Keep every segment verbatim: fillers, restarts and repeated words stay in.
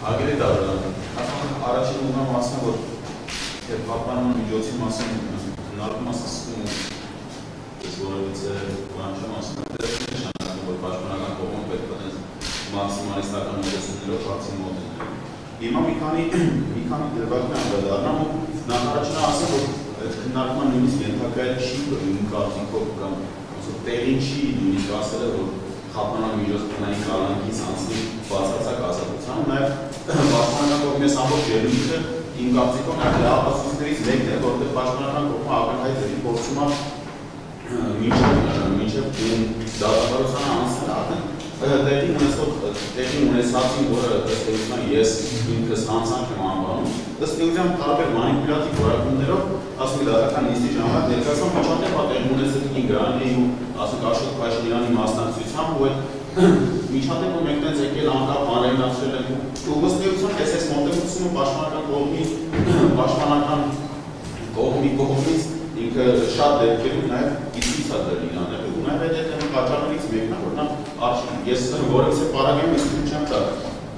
Հարգելի դարան, առաջին ուղղան մասն որ պահպանման միջոցի մասին քննարկում ասում ես որովից է բանջը մասն դեռ նշանակում որ պաշտպանական կողմը պետք է մաքսիմալիստական մոտեցումներով հարցին մոտենալ։ Հիմա մի քանի մի քանի դեպքեր անդրադառնամ ու նախարարչն ասում որ այդ քննարկման նույնիսկ ենթակայել չի իմ կարծիքով կամ տեղին չի նույնիսկ ասել որ խափանան միջոցների կալանքից անցնի բացարձակ ազատության, նաև պաշտպանական կողմի ամբողջ ելույթը իմ կարծիքով նաև լավացումներից մեկն է, որտեղ պաշտպանական կողմը ակնհայտելի փորձում է մինչև դատավարությանը անցնել արդեն տեղի ունեցող տեղի ունեցածին, որը ըստ էության ես ինքս հանցանք եմ անվանում, ըստ էության տարբեր մանիպուլյատիվ որակումներով, ասում եմ դատական նիստի ժամանակ ներկայացան միջատեպ տեղի ունեցել Ինգրանի ու ասում Աշոտ Փաշինյանի մասնակցությամբ ու այդ միջատեպը մեկնեց եկել անկապ անհրաժեշտել են ու ըստ էության այս այս մոտեցումը պաշտպանական կողմի պաշտպանական կողմի կողմից ինքը շատ դեպքերում նաև իսկից է դրել իրանը ու նաև այդ այդ պատճառներից մեկն է որ նա ես որևէ պարագայում իսկություն չեմ տա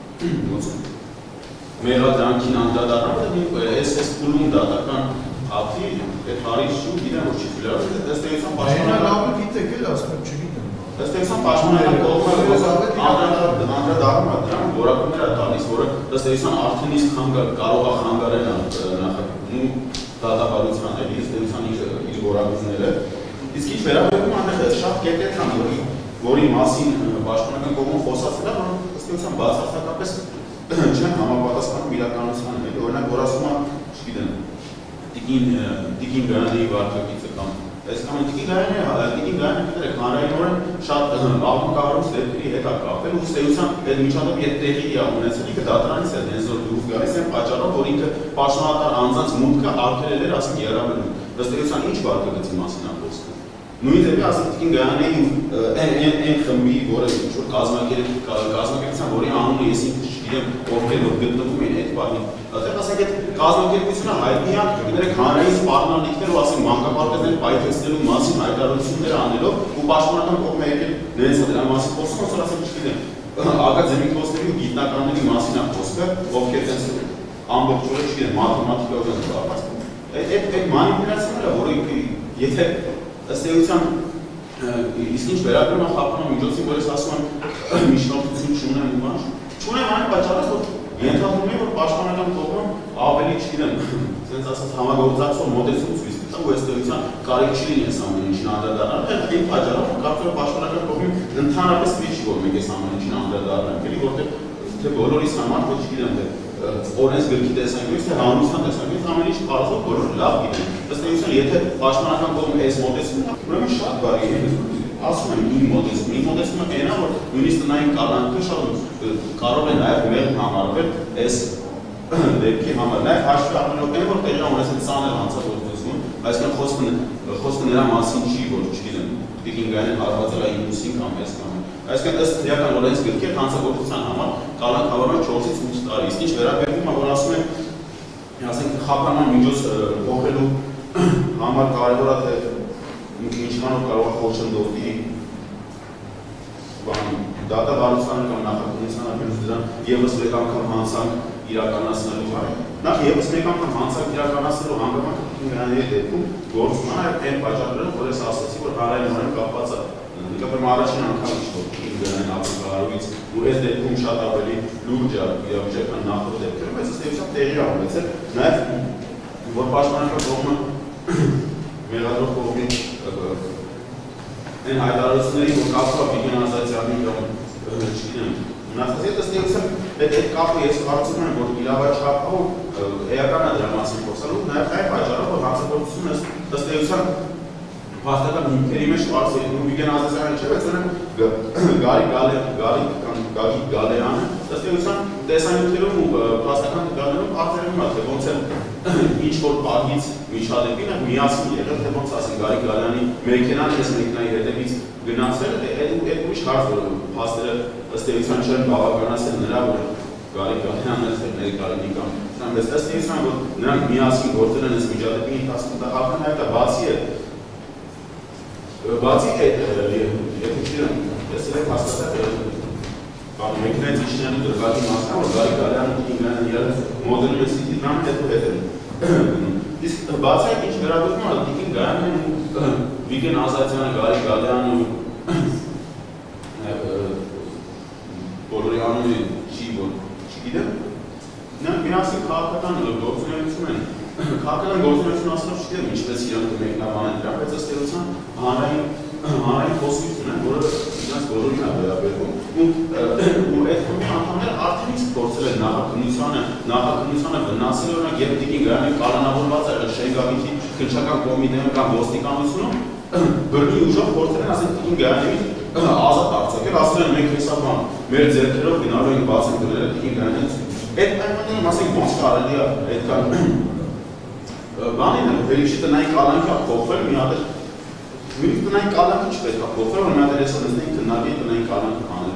մեղադրանքին անդրադառնալ այս այս փուլում դատական ափի այդ հարից շուտ գիտեմ որ չի ֆիլարել ըստ էության պաշտպանական գիտեք էլ ասում եմ չգիտեմ ըստ էության պաշտպանական կողմը անդրադառնում է դրան որակումներ է տալիս որը ըստ էության արդեն իսկ կարող է խանգարել նախագծում դատավարության էլի ըստ էության իր որակումները իսկ ինչ վերաբերում է շատ կետեր կան որի մասին պաշտպանական կողմը խոսացել է որ ըստ էության բացարձակապես չեն համապատասխանում իրականությանը էլի օրինակ որ ասում է չգիտեմ Տիկին Տիկին Գարանի վարկագիծը կամ այս կամ Տիկին Գարանը Տիկին Գարանը գիտեք հանրայինորեն շատ աղմկահարույց դեպքերի հետ է կապել ու ըստ էության այդ միջադեպը եթե տեղի է ունեցել ինքը դատարանից է դենզոր դուրս գալիս այն պատճառով որ ինքը պաշտպանական անձանց մուտքը արգելել էր ասենք Երևանում ըստ էության ինչ վարկագծի մասին է խոսքը նույն դեպի ասենք Տիկին Գարանի այն այն խմբի որը ինչ որ կազմակերպության որի անունը ես ինքս չգիտեմ ովքեր որ գտնվում են այդ բանի այդտեղ ասենք այդ կազմակերպությունը հայտնի է գիտեք հանրային սպառնալիքներ ու ասենք մանկապարտեզներ պայթեցնելու մասին հայտարարություններ անելով ու պաշտպանական կողմը եկել դրանց դրա մասին խոսում ոնց որ ասենք չգիտեմ ակադեմիկոսների ու գիտնականների մասին է խոսքը ովքեր դες ամբողջ օրը չգիտեմ մաթեմատիկայով են զբաղված այդ այդ մանիպուլյացիաները որը եթե ըստ էության իսկ ինչ վերաբերում է խափանման միջոցին որ ես ասում եմ միջնորդություն չունեմ ու բան չունեմ այն պատճառով որ ենթադրում եմ որ պաշտպանական կողմը ավելի չգիտեմ sense ասած համագործակցող մոտեցում ցույց տա ու ըստ էության կարիք չի լինի այս ամեն ինչին անդրադառնալ այդ պատճառով կարծում եմ պաշտպանական կողմի ընդհանրապես չի որ մենք այս ամեն ինչին անդրադառնանք էլի որտեղ թե բոլորիս համար ոչ չգիտեմ թե օրենս գրքի տեսանկյունից թե հանրության տեսանկյունից ամեն ինչ կարծում բոլորը լավ գիտեն ըստ էության եթե պաշտպանական կողմը այս մոտեցումը ուրեմն շատ բարի է ասում եմ իմ մոտեցումը իմ մոտեցումը այնա որ նույնիսկ տնային կալանքը շատ կարող է նաև մեղմ համարվել այս դեպքի համար նաև հաշվի առնելով այն որ տեղի ունեցել ծանր հանցագործություն այսինքն խոսքը խոսքը նրա մասին չի որ չգիտեմ Տիկին Գարյանն հարվածել է ինուսին կամ այս կամ այսինքն ըստ իրական օրենս գրքի հանցագործության համար կալանք հավանաբար չորսից ութ տարի իսկ ինչ վերաբերում է որ ասում եմ ասենք խափանման միջոց փոխելու համար կարևոր է թե ինչքանով կարող է խոչընդոտի բան դատավարությանը կամ նախագծությանը մյուս դրան եւս մեկ անգամ հանցանք իրականացնելու համար նախ եւս մեկ անգամ հանցանք իրականացնելու հանգամանք Ինգրանների դեպքում գործում է այն պատճառներով որ ես ասացի որ հանրայինորեն կապված է Կապեմ առաջին անգամ ինչ-որ Ինգրանային աղմկահարույց ու այս դեպքում շատ ավելի լուրջ է իրավիճական նախորդ դեպքերում բայց ըստ էության տեղի է ունեցել նաև որ պաշտպանական կողմը մեղադրող կողմի այն հայտարարությունների որ կապը Վիգեն Ազատյանի կամ չգիտեմ նախազիտ ըստ էության այդ այդ կապը ես կարծում եմ որ իրավաչափով էական է դրա մասին խոսալու նաև այն պատճառով որ հանցագործությունը ըստ էության Փաստական հիմքերի մեջ արծի ու Վիգեն Ազատյանը չէ, բայց ունեմ Գարիկ Գալերյանը կամ Գագիկ Գալերյանը, ըստ էության տեսանյութերում ու փաստական տվյալներում արտերում է, թե ոնց է ինչ որ պահից միջադեպին է միասին եղել, թե ոնց ասենք Գարիկ Գալերյանի մեքենան այս մեքենայի հետևից գնացել, այդ ուրիշ հարց որ փաստերը ըստ էության չեն բավականացել նրա որ Գարիկ Գալերյանն է ներկայացնի կամ բայց ըստ էության որ նրանք միասին գործել են այս միջադեպի ընթացքում դա ակնհայտ է բացի է Բացի այդ եթե չգիտեմ, ես եք հասկացել բանը մեքենայից իջնելու դրվագի մասն է, որ գարի գալյանը ինգլանը իրար մոդելը սիթի դրան հետո հետ են գնում։ Իսկ բացի այդ ինչ վերաբերում է Տիկին Գայանն ու Վիգեն Ազատյանը, Գարի Գալյանը ու բոլորի անունը չի որ չգիտեմ, նրանք միասին քաղաքական գործունեություն են, քաղաքական գործունեություն ասելով չգիտեմ ինչպես իրանք կմեկնաբանեն դրանք, բայց ըստ էության հանրային հանրային խոսություն են, որը իրենց բոլորին է վերաբերվում ու այդ խմբի անդամները արդեն իսկ փորձել են նախաքննությանը նախաքննությանը վնասել օրինակ երբ Տիկին Գայանը կալանավորված է Շենգավիթի քննչական կոմիտեում կամ ոստիկանությունում բռնի ուժով փորձել են ասել Տիկին Գայանին ազատ արձակել, ասել են մենք հեսա բան մեր ձեռքերով գնալու ենք բացենք դները Տիկին Գայանից այդ պայմաններում ասենք ոնց կարելի է այդքան բանին է վերիչի տնային կալանքի փոխվել մի հատ Նույնիսկ տնային կալանքը չպետք է փոխվել, որ մի հատ էլ հեսա նստենք քննարկի տնային կալանքը